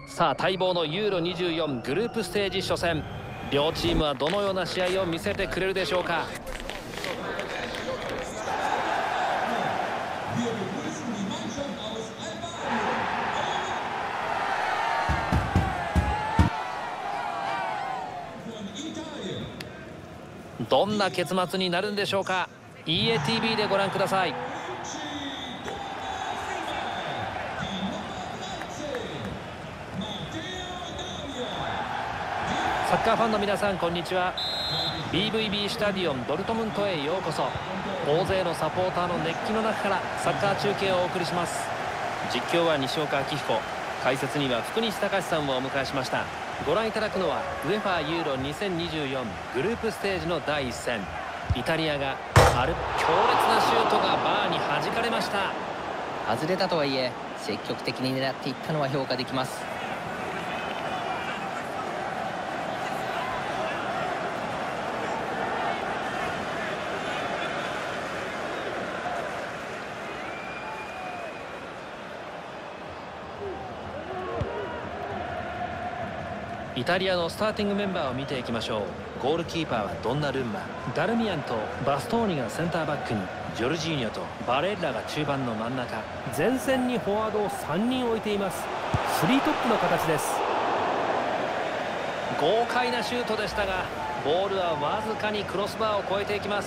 さあ待望のユーロ24グループステージ初戦、両チームはどのような試合を見せてくれるでしょうか。どんな結末になるんでしょうか。 EATV でご覧ください。サッカーファンの皆さん、こんにちは。 BVB スタディオンドルトムントへようこそ。大勢のサポーターの熱気の中からサッカー中継をお送りします。実況は西岡明彦、解説には福西隆さんをお迎えしました。ご覧いただくのはUEFAユーロ2024グループステージの第1戦。イタリアが強烈なシュートがバーに弾かれました。 外れたとはいえ積極的に狙っていったのは評価できます。 イタリアのスターティングメンバーを見ていきましょう。ゴールキーパーはドンナルンマ、ダルミアンとバストーニがセンターバックに、ジョルジーニョとバレッラが中盤の真ん中、前線にフォワードを3人置いています。3トップの形です。豪快なシュートでしたが、ボールはわずかにクロスバーを越えていきます。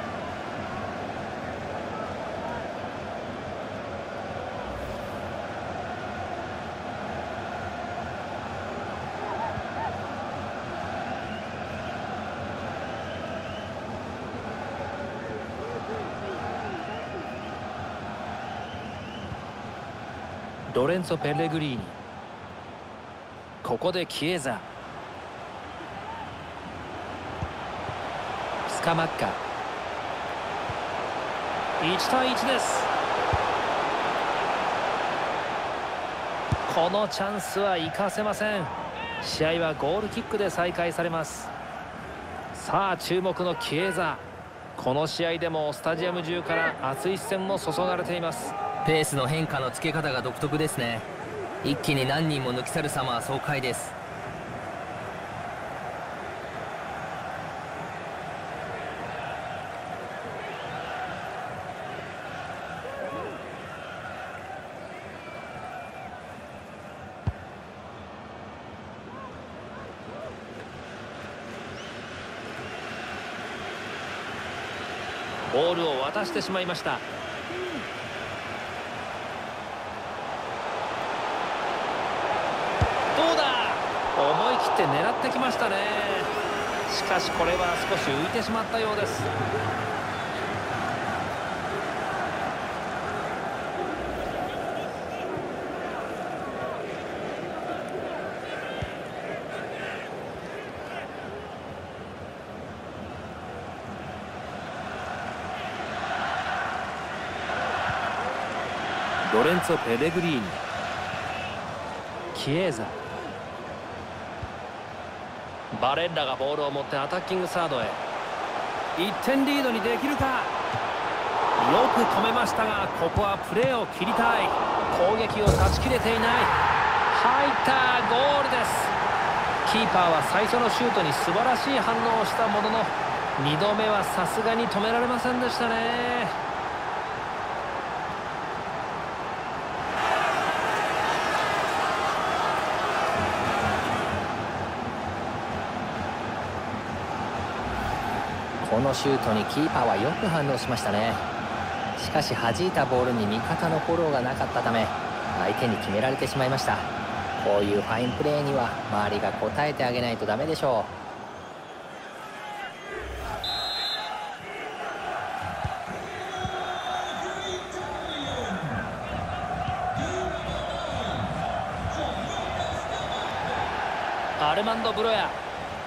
ロレンツォ・ペレグリーニ、ここでキエザ、スカマッカ、1対1です。このチャンスは生かせません。試合はゴールキックで再開されます。さあ注目のキエザ、この試合でもスタジアム中から熱い視線も注がれています。 ペースの変化のつけ方が独特ですね。一気に何人も抜き去る様は爽快です。 ボールを渡してしまいました。どうだ、思い切って狙ってきましたね。しかしこれは少し浮いてしまったようです。ロレンツォ・ペレグリーニ、キエザ、バレッラがボールを持ってアタッキングサードへ。1点リードにできるか。よく止めましたが、ここはプレーを切りたい。攻撃を断ち切れていない。入った、ゴールです。キーパーは最初のシュートに素晴らしい反応をしたものの、2度目はさすがに止められませんでしたね。 このシュートにキーパーはよく反応しましたね。しかし弾いたボールに味方のフォローがなかったため相手に決められてしまいました。こういうファインプレーには周りが応えてあげないとダメでしょう。アルマンド・ブロヤ、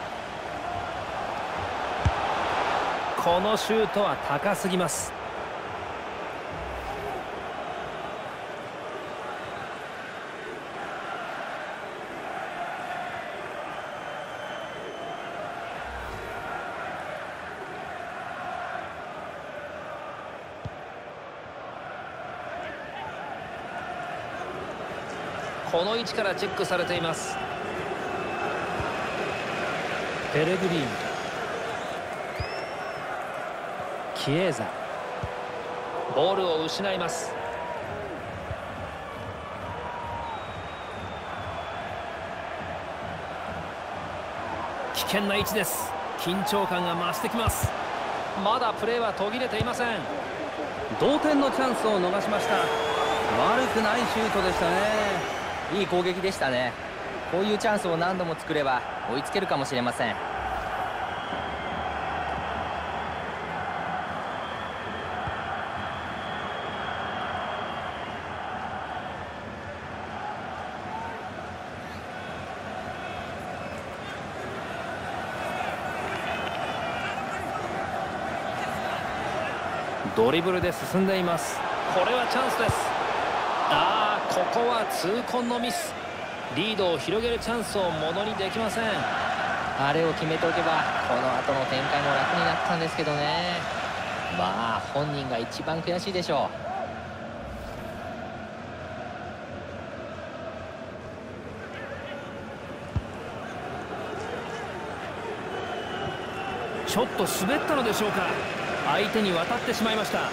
このシュートは高すぎます。 この位置からチェックされています。ペレグリーニ、キエーザ、ボールを失います。危険な位置です。緊張感が増してきます。まだプレーは途切れていません。 同点のチャンスを逃しました。悪くないシュートでしたね。 いい攻撃でしたね。こういうチャンスを何度も作れば追いつけるかもしれません。 ドリブルで進んでいます。これはチャンスです。ここは痛恨のミス。リードを広げるチャンスをものにできません。 あれを決めておけばこの後の展開も楽になったんですけどね。まあ本人が一番悔しいでしょう。ちょっと滑ったのでしょうか。相手に渡ってしまいました。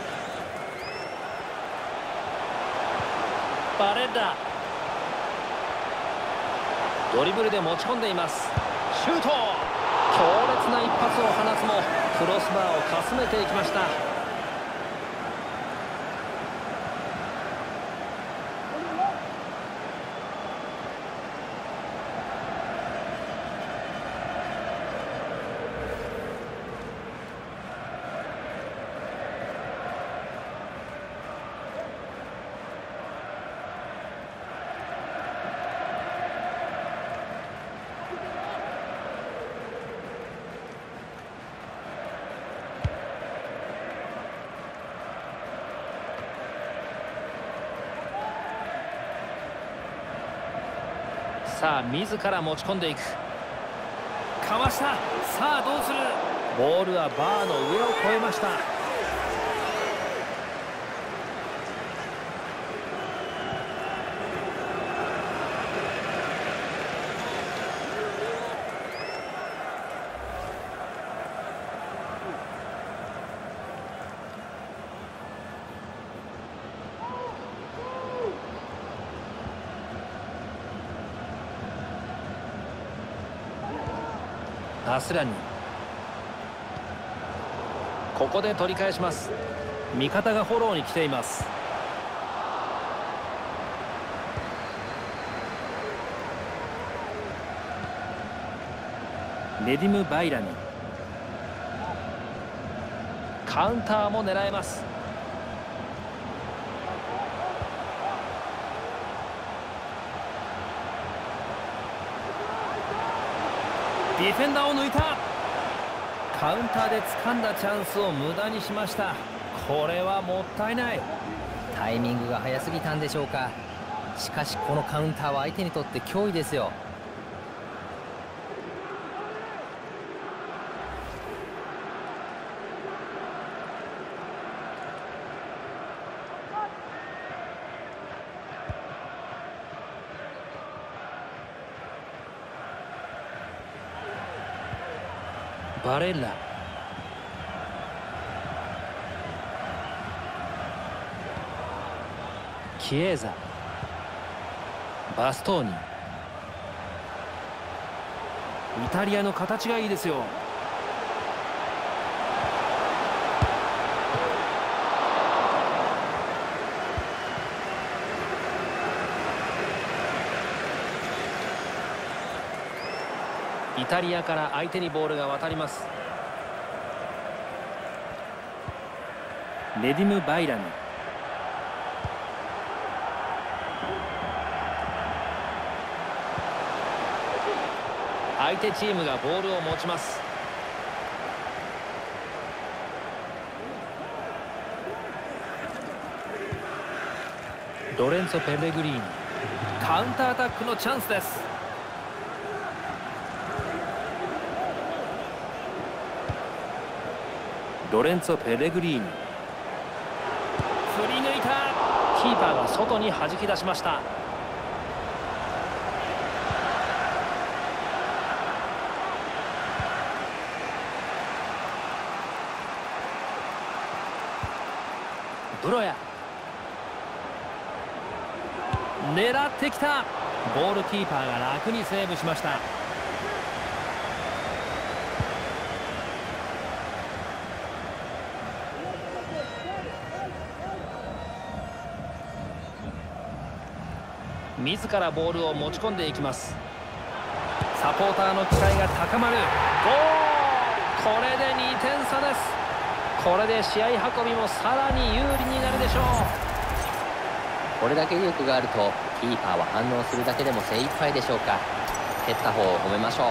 バレッラ、ドリブルで持ち込んでいます。シュート、強烈な一発を放つもクロスバーをかすめていきました。さあ自ら持ち込んでいく。かわした。さあどうする。ボールはバーの上を越えました。アスラニ、ここで取り返します。味方がフォローに来ています。ネディム・バイラニ、カウンターも狙えます。ディフェンダーを抜いた。カウンターで掴んだチャンスを無駄にしました。これはもったいない。 タイミングが早すぎたんでしょうか。しかしこのカウンターは相手にとって脅威ですよ。 バレッラ、キエーザ、バストーニ。イタリアの形がいいですよ。イタリアから相手にボールが渡ります。ネディム・バイラニ、相手チームがボールを持ちます。ロレンツォ・ペレグリーニ、カウンターアタックのチャンスです。ロレンツォ・ペレグリーニ、振り抜いた。キーパーが外に弾き出しました。 ブロヤ、狙ってきた。ゴールキーパーが楽にセーブしました。自らボールを持ち込んでいきます。サポーターの期待が高まる。ゴール、これで2点差です。これで試合運びもさらに有利になるでしょう。 これだけ威力があるとキーパーは反応するだけでも精一杯でしょうか。蹴った方を褒めましょう。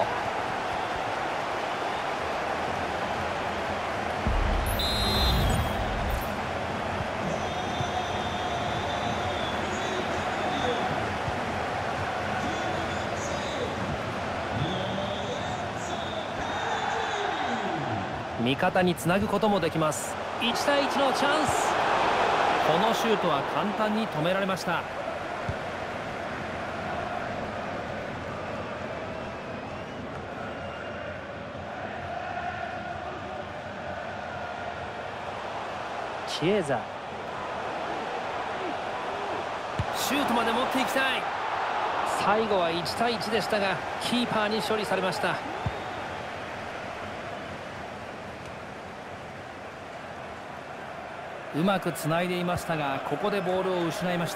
味方につなぐこともできます。1対1のチャンス。このシュートは簡単に止められました。キエザ、シュートまで持っていきたい。最後は1対1でしたがキーパーに処理されました。うまくつないでいましたがここでボールを失いました。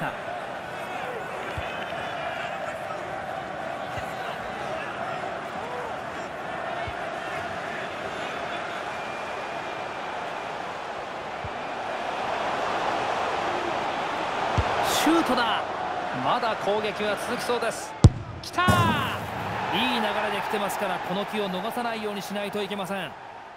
シュートだ。まだ攻撃は続きそうです。きたー、いい流れで来てますからこの機を逃さないようにしないといけません。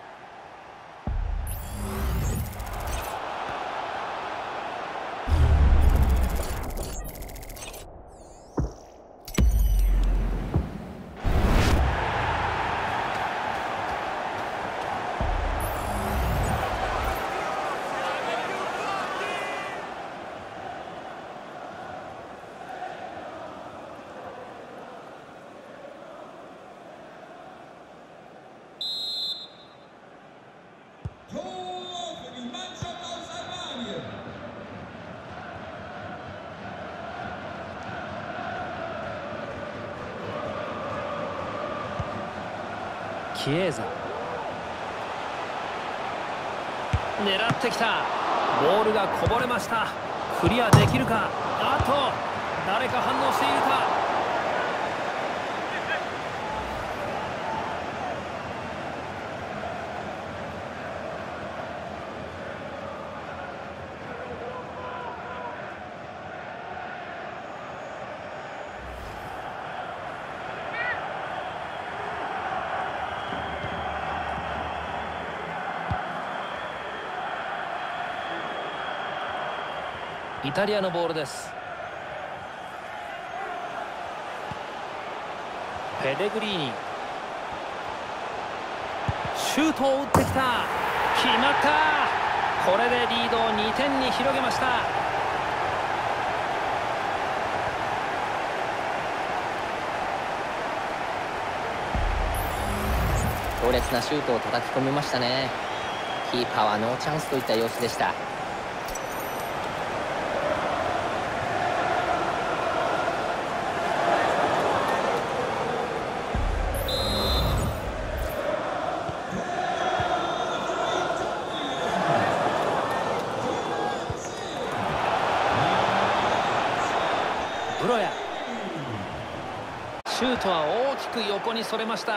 キエザ、狙ってきた。ボールがこぼれました。クリアできるか。あと誰か反応しているか。イタリアのボールです。ペレグリーニ、シュートを打ってきた。決まった。これでリードを2点に広げました。 強烈なシュートを叩き込みましたね。キーパーはノーチャンスといった様子でした。 ブロヤ、シュートは大きく横にそれました。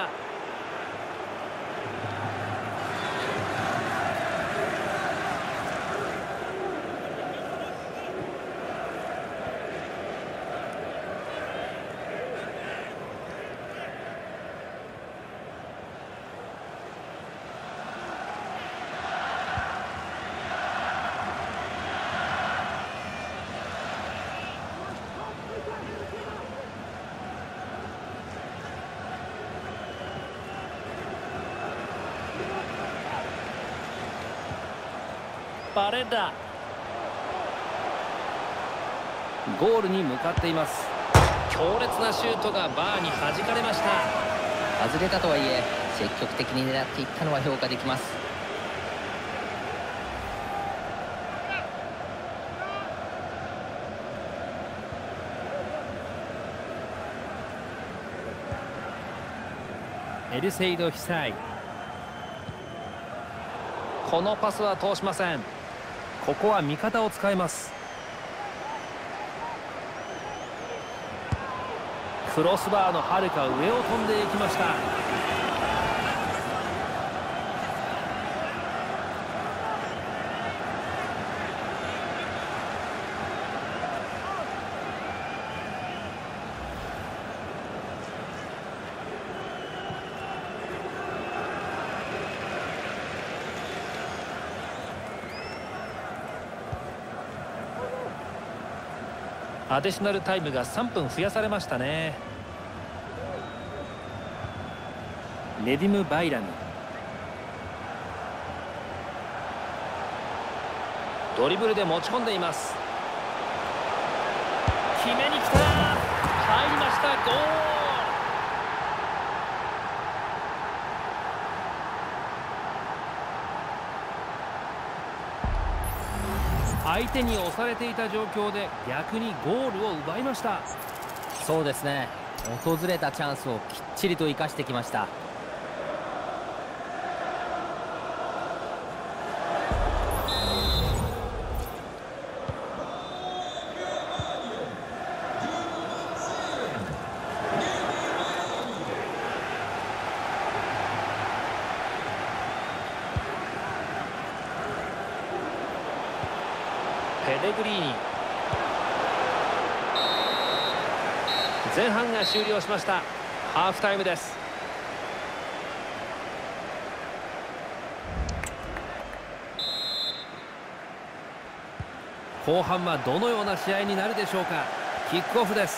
バレッラ、ゴールに向かっています。強烈なシュートがバーに弾かれました。 外れたとはいえ積極的に狙っていったのは評価できます。 エルセイド・ヒサイ。 このパスは通しません。 ここは味方を使います。クロスバーのはるか上を飛んでいきました。 アディショナルタイムが3分増やされましたね。 ネディム・バイラム。 ドリブルで持ち込んでいます。決めに来た、入りました。ゴール。 相手に押されていた状況で逆にゴールを奪いました。 そうですね、訪れたチャンスをきっちりと生かしてきました。 ペレグリーニ。前半が終了しました。ハーフタイムです。 後半はどのような試合になるでしょうか。キックオフです。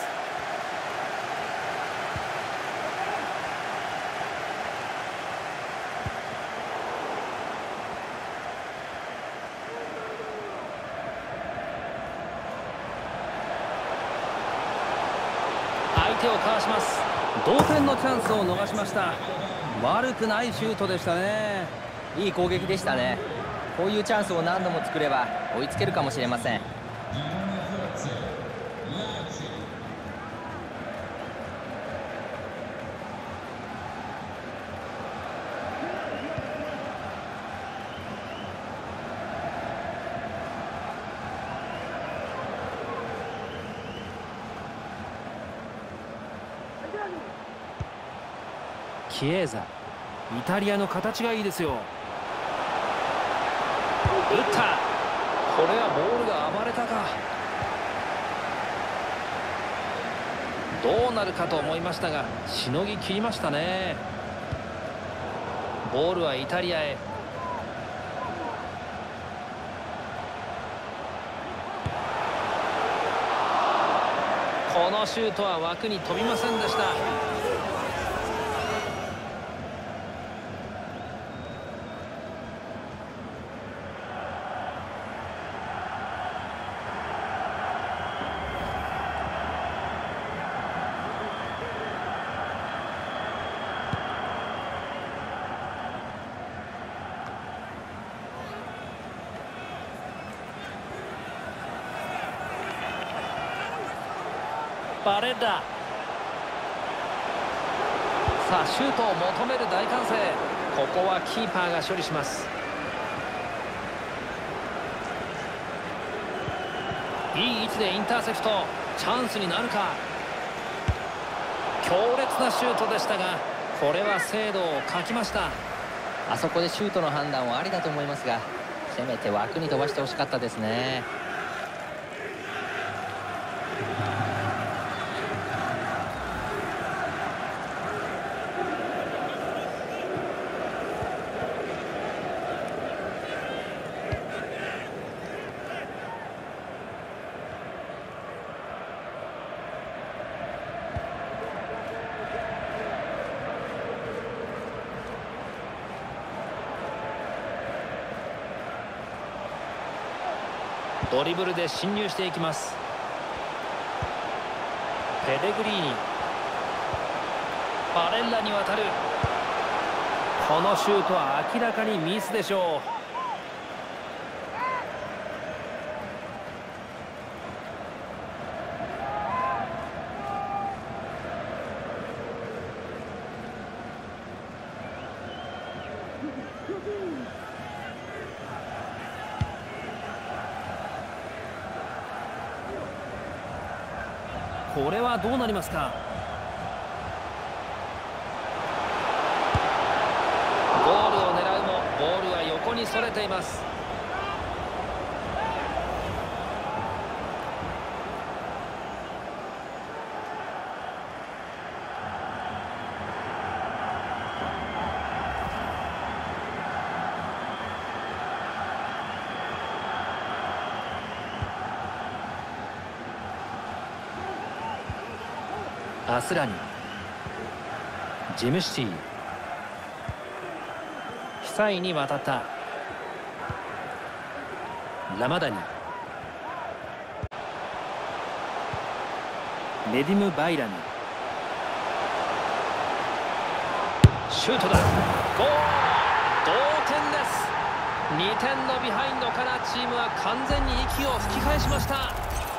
相手をかわします。 同点のチャンスを逃しました。悪くないシュートでしたね。 いい攻撃でしたね。こういうチャンスを何度も作れば追いつけるかもしれません。 キエーザ。 イタリアの形がいいですよ。 打った。これはボールが暴れたか。どうなるかと思いましたがしのぎ切りましたね。ボールはイタリアへ。このシュートは枠に飛びませんでした。バレッラ。さあシュートを求める大歓声。ここはキーパーが処理します。いい位置でインターセプト。チャンスになるか。強烈なシュートでしたがこれは精度を欠きました。 あそこでシュートの判断はありだと思いますが、せめて枠に飛ばしてほしかったですね。 ドリブルで侵入していきます。ペレグリーニ。バレッラに渡る。 このシュートは明らかにミスでしょう。 これはどうなりますか。 ゴールを狙うもボールは横にそれています。アスラニ、ジムシティ、ヒサイに渡った。ラマダニ、 ネディム・バイラニ、 シュートだ。ゴール、同点です。2点のビハインドからチームは完全に息を吹き返しました。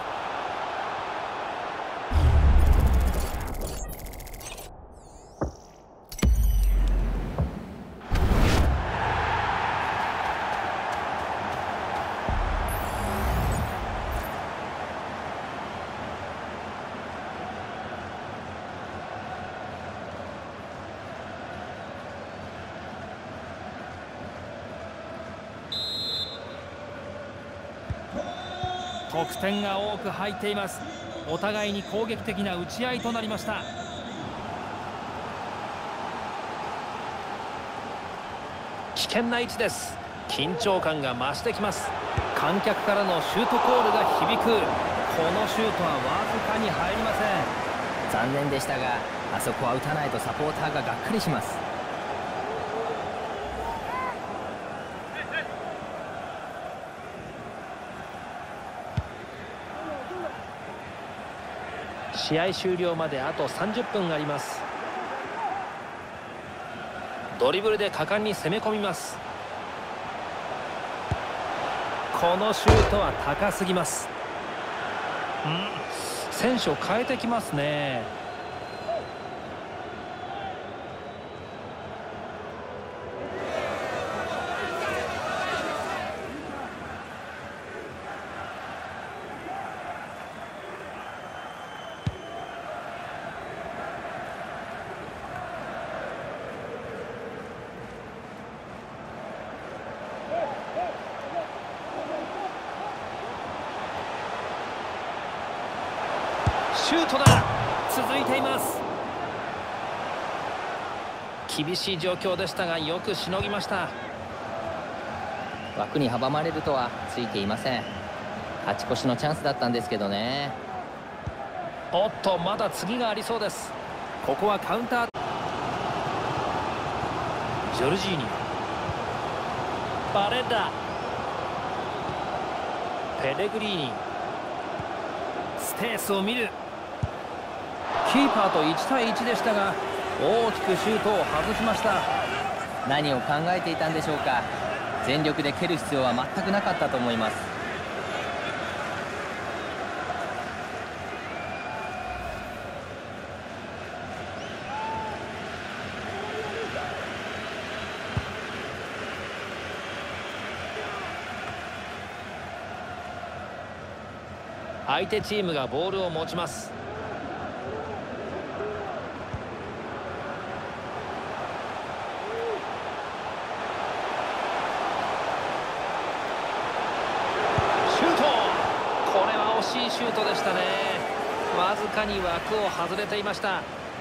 得点が多く入っています。お互いに攻撃的な打ち合いとなりました。 危険な位置です。緊張感が増してきます。 観客からのシュートコールが響く。このシュートはわずかに入りません。 残念でしたが、あそこは打たないとサポーターががっかりします。 試合終了まであと30分あります。ドリブルで果敢に攻め込みます。 このシュートは高すぎます。 選手を変えてきますね。シュートだ。 続いています。 厳しい状況でしたがよくしのぎました。 枠に阻まれるとはついていません。勝ち越しのチャンスだったんですけどね。 おっと、まだ次がありそうです。 ここはカウンター。 ジョルジーニ、バレッダ、ペレグリーニ、 スペースを見る。キーパーと1対1でしたが大きくシュートを外しました。 何を考えていたんでしょうか。全力で蹴る必要は全くなかったと思います。 相手チームがボールを持ちます。シュート、これは惜しいシュートでしたね。わずかに枠を外れていました。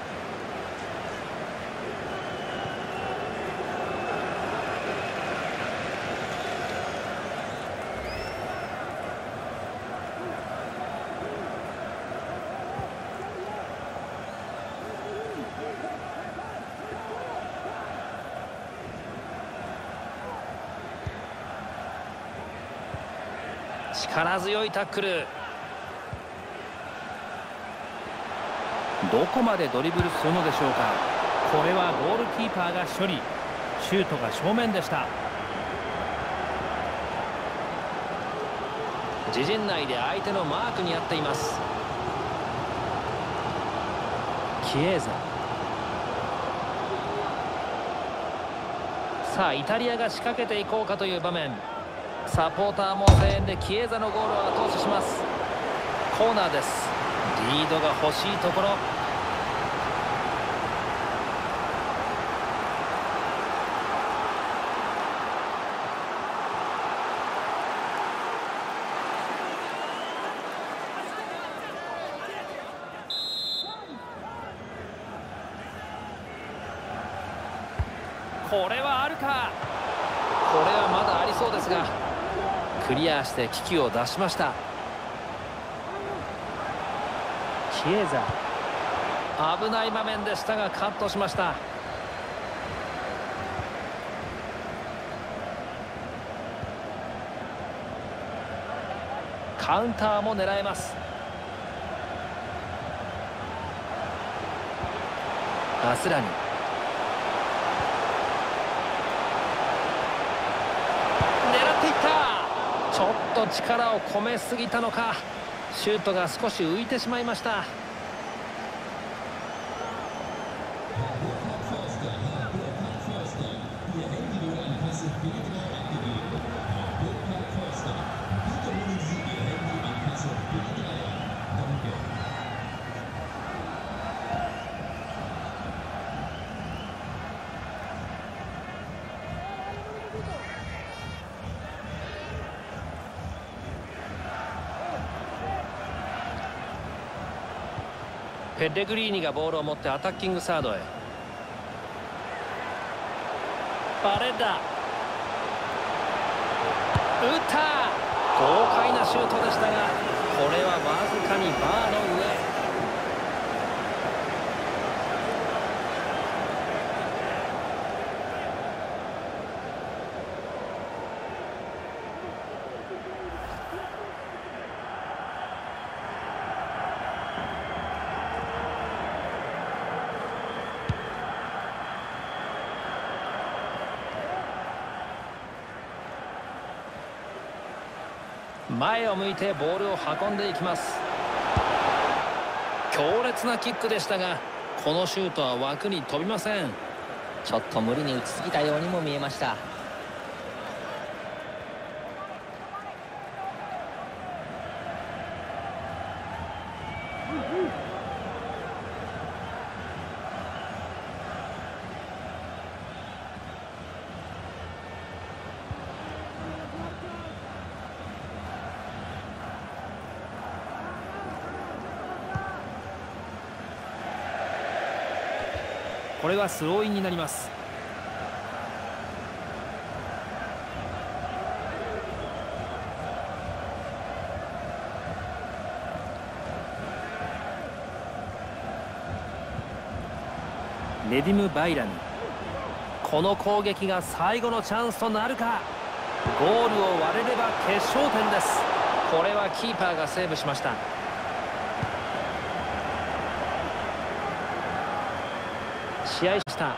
力強いタックル。 どこまでドリブルするのでしょうか。これはゴールキーパーが処理。シュートが正面でした。 自陣内で相手のマークにあっています。キエーザ、さあイタリアが仕掛けていこうかという場面。サポーターも声援でキエーザのゴールを後押しします。コーナーです。 リードが欲しいところ。これはあるか。これはまだありそうですが、クリアして危機を脱しました。キエザ、危ない場面でしたがカットしました。カウンターも狙えます。アスラニ、ちょっと力を込めすぎたのか、シュートが少し浮いてしまいました。ペレグリーニがボールを持ってアタッキングサードへ。バレッダ、打った。豪快なシュートでしたが、これはわずかにバーの上。前を向いてボールを運んでいきます。強烈なキックでしたが、このシュートは枠に飛びません。 ちょっと無理に打ちすぎたようにも見えました。 これはスローインになります。ネディム・バイラニ、この攻撃が最後のチャンスとなるか。ゴールを割れれば決勝点です。 これはキーパーがセーブしました。試合した。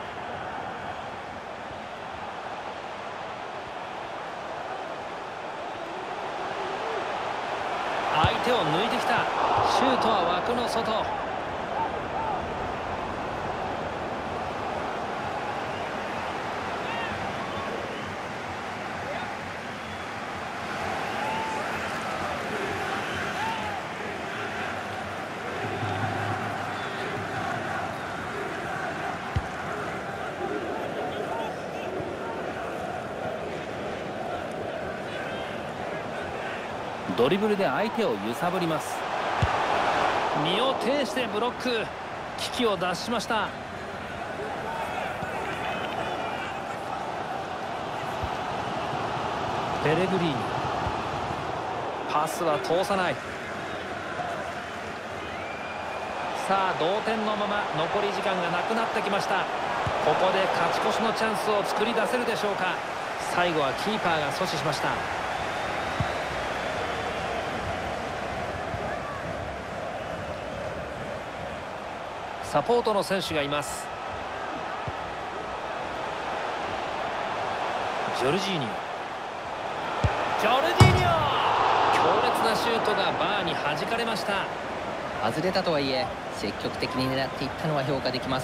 相手を抜いてきた。シュートは枠の外。 ドリブルで相手を揺さぶります。 身を挺してブロック、危機を脱しました。ペレグリーニ、パスは通さない。さあ同点のまま残り時間がなくなってきました。ここで勝ち越しのチャンスを作り出せるでしょうか。最後はキーパーが阻止しました。サポートの選手がいます。ジョルジーニョ、強烈なシュートがバーに弾かれました。 外れたとはいえ積極的に狙っていったのは評価できます。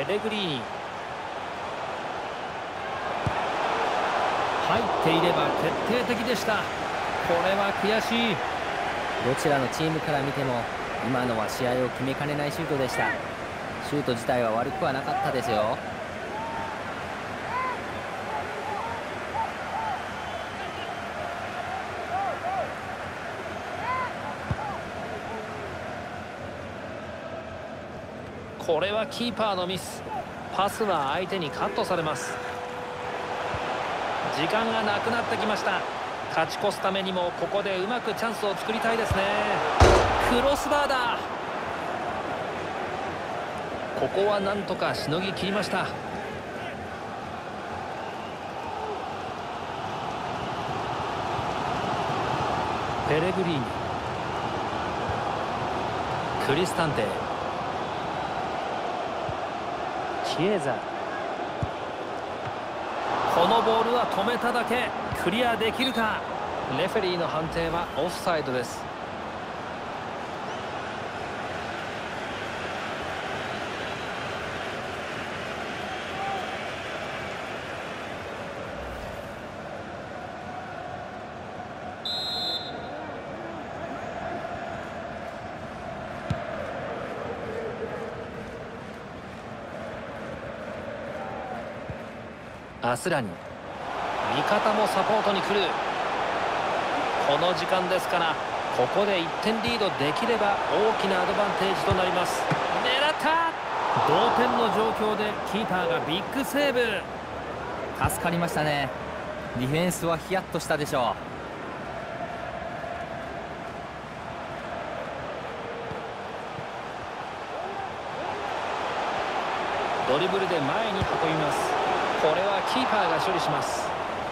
ペレグリーニ。 入っていれば決定的でした。これは悔しい。 どちらのチームから見ても今のは試合を決めかねないシュートでした。シュート自体は悪くはなかったですよ。 これはキーパーのミス。パスは相手にカットされます。時間がなくなってきました。勝ち越すためにもここでうまくチャンスを作りたいですね。クロスバーだ。ここはなんとかしのぎ切りました。ペレグリーニ、クリスタンテ、チエザ。 このボールは止めただけ。クリアできるか。 レフェリーの判定はオフサイドです。アスラニ、味方もサポートに来る。この時間ですから、ここで1点リードできれば大きなアドバンテージとなります。狙った。 同点の状況でキーパーがビッグセーブ。 助かりましたね。ディフェンスはヒヤッとしたでしょドリブルで前に運びます。これはキーパーが処理します。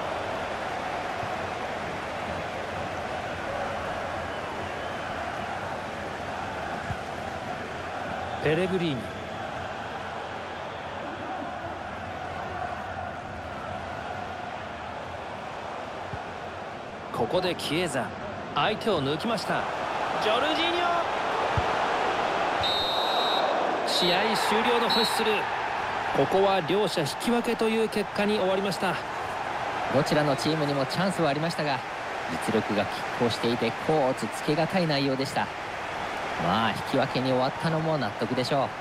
ペレグリーニ、ここでキエザ、相手を抜きました。ジョルジーニョ、試合終了のホイッスル。ここは両者引き分けという結果に終わりました。 う。どちらのチームにもチャンスはありましたが、実力が拮抗していて甲乙つけがたい内容でした。まあ引き分けに終わったのも納得でしょう。